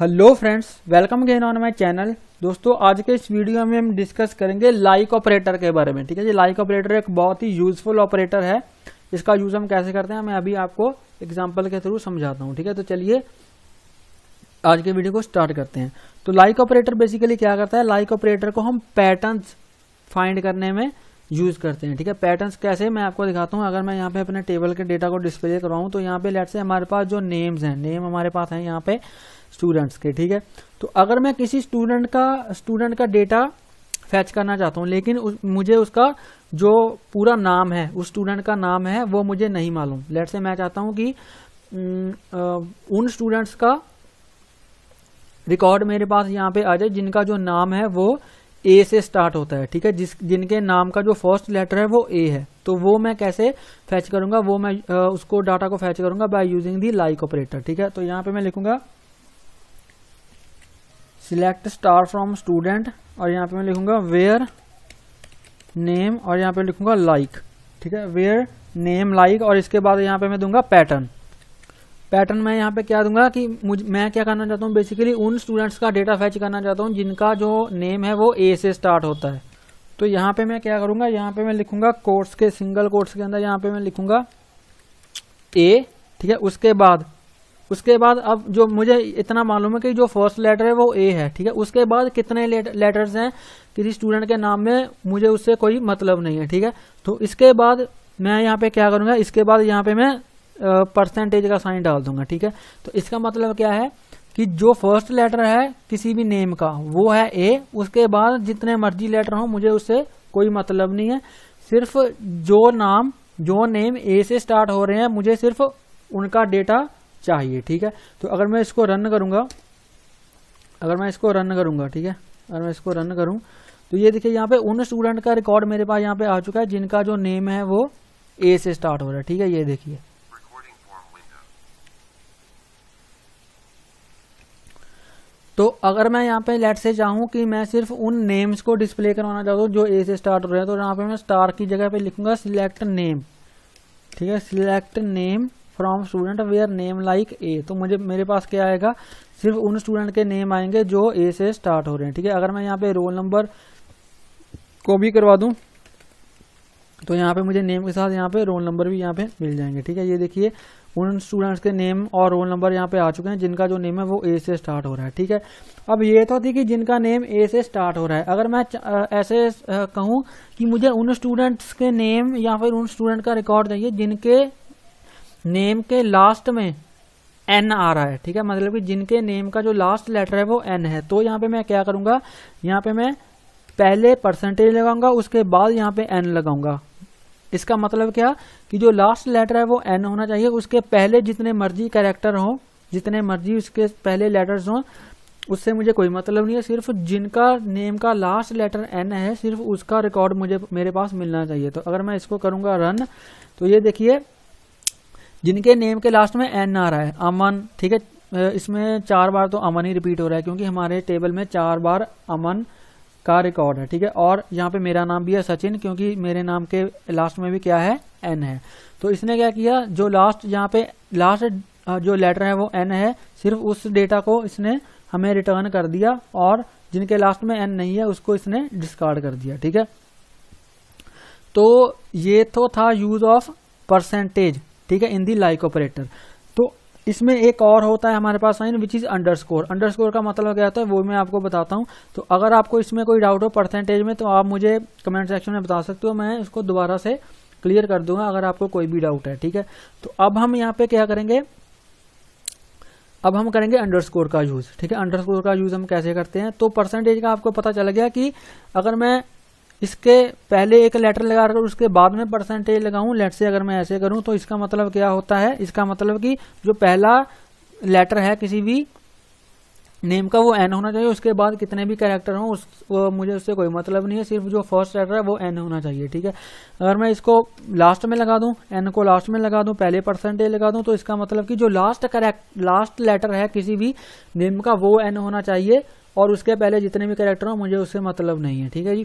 Hello friends, welcome again on my channel. दोस्तों, आज के इस वीडियो में हम डिस्कस करेंगे लाइक ऑपरेटर के बारे में। ठीक है जी, लाइक ऑपरेटर एक बहुत ही यूजफुल ऑपरेटर है। इसका यूज हम कैसे करते हैं मैं अभी आपको एग्जांपल के थ्रू समझाता हूँ। ठीक है, तो चलिए आज के वीडियो को स्टार्ट करते हैं। तो लाइक ऑपरेटर बेसिकली क्या करता है, लाइक ऑपरेटर को हम पैटर्न्स फाइंड करने में यूज करते हैं। ठीक है, पैटर्न्स कैसे मैं आपको दिखाता हूँ। अगर मैं यहाँ पे अपने टेबल के डेटा को डिस्प्ले करवाऊँ तो यहाँ पे लेट से हमारे पास जो नेम्स हैं, नेम हमारे पास है यहाँ पे स्टूडेंट्स के। ठीक है, तो अगर मैं किसी स्टूडेंट का डेटा फैच करना चाहता हूँ, लेकिन मुझे उसका जो पूरा नाम है, उस स्टूडेंट का नाम है, वो मुझे नहीं मालूम। लेट से मैं चाहता हूँ कि उन स्टूडेंट्स का रिकॉर्ड मेरे पास यहाँ पे आ जाए जिनका जो नाम है वो ए से स्टार्ट होता है। ठीक है, जिनके नाम का जो फर्स्ट लेटर है वो ए है। तो वो मैं कैसे फैच करूंगा, वो मैं उसको डाटा को फैच करूंगा by using the like operator. ठीक है, तो यहाँ पे मैं लिखूंगा सिलेक्ट स्टार फ्रॉम स्टूडेंट और यहाँ पे मैं लिखूंगा वेयर नेम और यहाँ पे लिखूंगा लाइक। ठीक है, वेयर नेम लाइक और इसके बाद यहाँ पे मैं दूंगा पैटर्न। पैटर्न मैं यहाँ पे क्या दूंगा कि मैं क्या करना चाहता हूँ, बेसिकली उन स्टूडेंट्स का डेटा फैच करना चाहता हूँ जिनका जो नेम है वो ए से स्टार्ट होता है। तो यहाँ पे मैं क्या करूंगा, यहाँ पे मैं लिखूंगा कोट्स के, सिंगल कोट्स के अंदर यहाँ पे मैं लिखूंगा ए। ठीक है, उसके बाद अब जो मुझे इतना मालूम है कि जो फर्स्ट लेटर है वो ए है। ठीक है, उसके बाद कितने लेटर्स हैं किसी स्टूडेंट के नाम में मुझे उससे कोई मतलब नहीं है। ठीक है, तो इसके बाद मैं यहाँ पे क्या करूंगा, इसके बाद यहाँ पे मैं परसेंटेज का साइन डाल दूंगा। ठीक है, तो इसका मतलब क्या है कि जो फर्स्ट लेटर है किसी भी नेम का वो है ए, उसके बाद जितने मर्जी लेटर हो मुझे उससे कोई मतलब नहीं है। सिर्फ जो नेम ए से स्टार्ट हो रहे हैं मुझे सिर्फ उनका डेटा चाहिए। ठीक है, तो अगर मैं इसको रन करूंगा, ठीक है, अगर मैं इसको रन करूं तो ये देखिए यहाँ पे उन स्टूडेंट का रिकॉर्ड मेरे पास यहाँ पे आ चुका है जिनका जो नेम है वो ए से स्टार्ट हो रहा है। ठीक है, ये देखिए। तो अगर मैं यहाँ पे लेट से चाहूँ कि मैं सिर्फ उन नेम्स को डिस्प्ले करवाना चाहता हूँ जो ए से स्टार्ट हो रहे हैं, तो यहाँ पे मैं स्टार की जगह पे लिखूंगा सिलेक्ट नेम। ठीक है, select name from student where name like A. तो मेरे पास क्या आएगा, सिर्फ उन स्टूडेंट के नेम आएंगे जो ए से स्टार्ट हो रहे हैं। ठीक है, अगर मैं यहाँ पे रोल नंबर को भी करवा दूं तो यहाँ पे मुझे नेम के साथ यहाँ पे रोल नंबर भी यहाँ पे मिल जाएंगे। ठीक है, ये देखिए उन स्टूडेंट्स के नेम और रोल नंबर यहाँ पे आ चुके हैं जिनका जो नेम है वो ए से स्टार्ट हो रहा है। ठीक है, अब ये तो थी कि जिनका नेम ए से स्टार्ट हो रहा है। अगर मैं ऐसे कहूँ कि मुझे उन स्टूडेंट्स के नेम या फिर उन स्टूडेंट का रिकॉर्ड चाहिए जिनके नेम के लास्ट में एन आ रहा है। ठीक है, मतलब कि जिनके नेम का जो लास्ट लेटर है वो एन है, तो यहाँ पे मैं क्या करूंगा, यहाँ पे मैं पहले परसेंटेज लगाऊंगा, उसके बाद यहाँ पे एन लगाऊंगा। इसका मतलब क्या कि जो लास्ट लेटर है वो एन होना चाहिए, उसके पहले जितने मर्जी कैरेक्टर हो, जितने मर्जी उसके पहले लेटर्स हो, उससे मुझे कोई मतलब नहीं है। सिर्फ जिनका नेम का लास्ट लेटर एन है सिर्फ उसका रिकॉर्ड मेरे पास मिलना चाहिए। तो अगर मैं इसको करूंगा रन तो ये देखिए जिनके नेम के लास्ट में एन आ रहा है, अमन। ठीक है, इसमें 4 बार तो अमन ही रिपीट हो रहा है क्योंकि हमारे टेबल में 4 बार अमन का रिकॉर्ड है। ठीक है, और यहाँ पे मेरा नाम भी है सचिन क्योंकि मेरे नाम के लास्ट में भी क्या है, एन है। तो इसने क्या किया, जो यहाँ पे लास्ट जो लेटर है वो एन है, सिर्फ उस डेटा को इसने हमें रिटर्न कर दिया और जिनके लास्ट में एन नहीं है उसको इसने डिस्कार्ड कर दिया। ठीक है, तो ये तो था यूज ऑफ परसेंटेज। ठीक है, इन दी लाइक ऑपरेटर। तो इसमें एक और होता है हमारे पास sign which is underscore. Underscore का मतलब क्या होता है वो मैं आपको बताता हूँ। तो अगर आपको इसमें कोई डाउट हो परसेंटेज में तो आप मुझे कमेंट सेक्शन में बता सकते हो, मैं इसको दोबारा से क्लियर कर दूंगा अगर आपको कोई भी डाउट है। ठीक है, तो अब हम यहाँ पे क्या करेंगे, अब हम करेंगे अंडरस्कोर का यूज। ठीक है, अंडरस्कोर का यूज हम कैसे करते हैं, तो परसेंटेज का आपको पता चल गया कि अगर मैं इसके पहले एक लेटर लगाकर उसके बाद में परसेंटेज लगाऊं, लेट से अगर मैं ऐसे करूं तो इसका मतलब क्या होता है, इसका मतलब कि जो पहला लेटर है किसी भी नेम का वो एन होना चाहिए, उसके बाद कितने भी कैरेक्टर हो मुझे उससे कोई मतलब नहीं है, सिर्फ जो फर्स्ट लेटर है वो एन होना चाहिए। ठीक है, अगर मैं इसको लास्ट में लगा दूं, एन को लास्ट में लगा दूं, पहले परसेंटेज लगा दूं, तो इसका मतलब कि जो लास्ट लेटर है किसी भी नेम का वो एन होना चाहिए और उसके पहले जितने भी कैरेक्टर हो मुझे उससे मतलब नहीं है। ठीक है जी,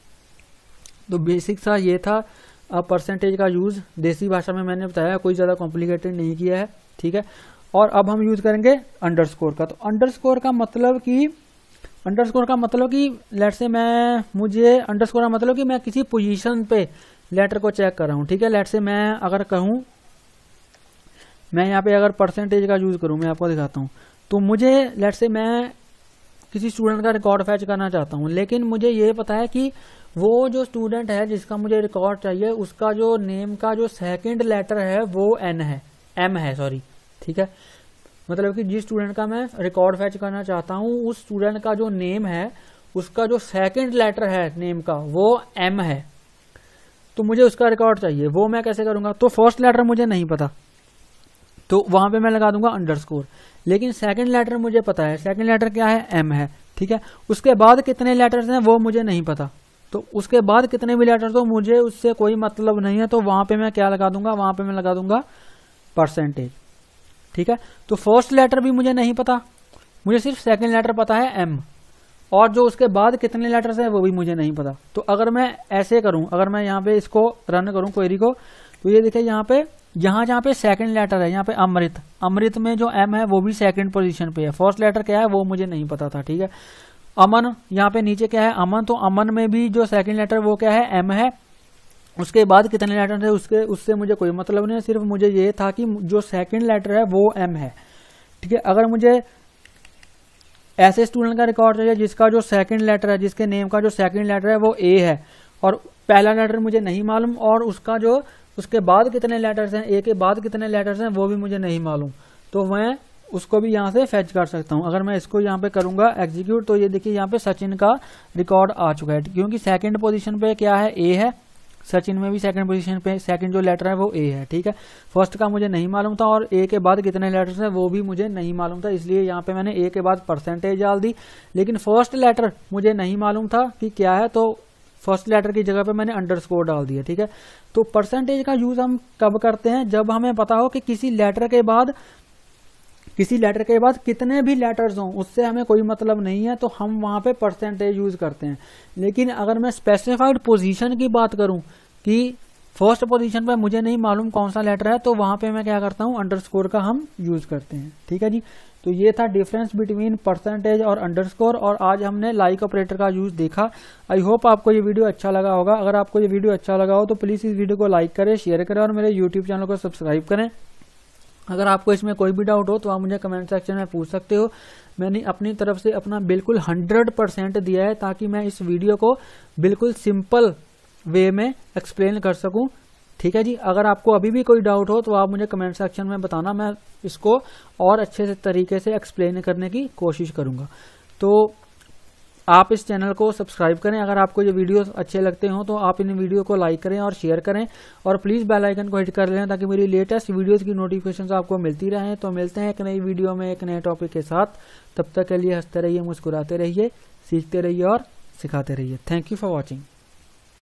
तो बेसिक सा ये था परसेंटेज का यूज, देसी भाषा में मैंने बताया, कोई ज़्यादा कॉम्प्लिकेटेड नहीं किया है। ठीक है, और अब हम यूज करेंगे अंडरस्कोर का। तो अंडरस्कोर का मतलब कि लेट्स से मुझे अंडरस्कोर का मतलब कि मैं किसी पोजीशन पे लेटर को चेक कर रहा हूँ, ठीक है। लेट्स से मैं अगर कहूँ, मैं यहाँ पे अगर परसेंटेज का यूज करूँ, मैं आपको दिखाता हूँ। तो मुझे लेट्स से मैं किसी स्टूडेंट का रिकॉर्ड फैच करना चाहता हूँ, लेकिन मुझे ये पता है कि वो जो स्टूडेंट है जिसका मुझे रिकॉर्ड चाहिए, उसका जो नेम का जो सेकंड लेटर है वो एम है, सॉरी, ठीक है। मतलब कि जिस स्टूडेंट का मैं रिकॉर्ड फैच करना चाहता हूँ, उस स्टूडेंट का जो नेम है उसका जो सेकंड लेटर है नेम का वो एम है। तो मुझे उसका रिकॉर्ड चाहिए, वो मैं कैसे करूंगा? तो फर्स्ट लेटर मुझे नहीं पता, तो वहां पे मैं लगा दूंगा अंडरस्कोर। लेकिन सेकंड लेटर मुझे पता है, सेकंड लेटर क्या है? एम है, ठीक है। उसके बाद कितने लेटर्स हैं वो मुझे नहीं पता, तो उसके बाद कितने भी लेटर्स हो मुझे उससे कोई मतलब नहीं है। तो वहां पे मैं क्या लगा दूंगा? वहां पे मैं लगा दूंगा परसेंटेज, ठीक है। तो फर्स्ट लेटर भी मुझे नहीं पता, मुझे सिर्फ सेकंड लेटर पता है एम, और जो उसके बाद कितने लेटर्स हैं वो भी मुझे नहीं पता। तो अगर मैं ऐसे करूं, अगर मैं यहाँ पे इसको रन करूं क्वेरी को, तो ये देखिए यहाँ पे जहां पे सेकंड लेटर है, यहाँ पे अमृत में जो एम है वो भी सेकंड पोजीशन पे है। फर्स्ट लेटर क्या है वो मुझे नहीं पता था, ठीक है। अमन, यहाँ पे नीचे क्या है? अमन, तो अमन में भी जो सेकंड लेटर वो क्या है? एम है। उसके बाद कितने लेटर थे उससे मुझे कोई मतलब नहीं है, सिर्फ मुझे ये था कि जो सेकंड लेटर है वो एम है, ठीक है। अगर मुझे ऐसे स्टूडेंट का रिकॉर्ड चाहिए जिसका जो सेकंड लेटर है, जिसके नेम का जो सेकंड लेटर है वो ए है, और पहला लेटर मुझे नहीं मालूम, और उसका जो उसके बाद कितने लेटर्स हैं, ए के बाद कितने लेटर्स हैं वो भी मुझे नहीं मालूम, तो मैं उसको भी यहाँ से फेच कर सकता हूँ। अगर मैं इसको यहाँ पे करूंगा एग्जीक्यूट, तो ये देखिए यहाँ पे सचिन का रिकॉर्ड आ चुका है, क्योंकि सेकंड पोजीशन पे क्या है? ए है। सचिन में भी सेकंड पोजीशन पे सेकंड जो लेटर है वो ए है, ठीक है। फर्स्ट का मुझे नहीं मालूम था, और ए के बाद कितने लेटर्स हैं वो भी मुझे नहीं मालूम था, इसलिए यहाँ पे मैंने ए के बाद परसेंटेज डाल दी। लेकिन फर्स्ट लेटर मुझे नहीं मालूम था कि क्या है, तो फर्स्ट लेटर की जगह पे मैंने अंडरस्कोर डाल दिया, ठीक है। तो परसेंटेज का यूज हम कब करते हैं? जब हमें पता हो कि किसी लेटर के बाद कितने भी लेटर्स हों, उससे हमें कोई मतलब नहीं है, तो हम वहां पे परसेंटेज यूज करते हैं। लेकिन अगर मैं स्पेसिफाइड पोजीशन की बात करूं कि फर्स्ट पोजीशन पे मुझे नहीं मालूम कौन सा लेटर है, तो वहां पे मैं क्या करता हूं? अंडरस्कोर का हम यूज करते हैं, ठीक है जी। तो ये था डिफरेंस बिटवीन परसेंटेज और अंडरस्कोर, और आज हमने लाइक ऑपरेटर का यूज देखा। आई होप आपको ये वीडियो अच्छा लगा होगा। अगर आपको ये वीडियो अच्छा लगा हो तो प्लीज इस वीडियो को लाइक करें, शेयर करें, और मेरे यूट्यूब चैनल को सब्सक्राइब करें। अगर आपको इसमें कोई भी डाउट हो तो आप मुझे कमेंट सेक्शन में पूछ सकते हो। मैंने अपनी तरफ से अपना बिल्कुल 100% दिया है, ताकि मैं इस वीडियो को बिल्कुल सिंपल वे में एक्सप्लेन कर सकूं, ठीक है जी। अगर आपको अभी भी कोई डाउट हो तो आप मुझे कमेंट सेक्शन में बताना, मैं इसको और अच्छे से तरीके से एक्सप्लेन करने की कोशिश करूंगा। तो आप इस चैनल को सब्सक्राइब करें। अगर आपको ये वीडियो अच्छे लगते हो तो आप इन वीडियो को लाइक करें और शेयर करें, और प्लीज बेल आइकन को हिट कर लें ताकि मेरी लेटेस्ट वीडियोस की नोटिफिकेशंस आपको मिलती रहें। तो मिलते हैं एक नई वीडियो में एक नए टॉपिक के साथ। तब तक के लिए हंसते रहिए, मुस्कुराते रहिए, सीखते रहिए और सिखाते रहिए। Thank you for watching.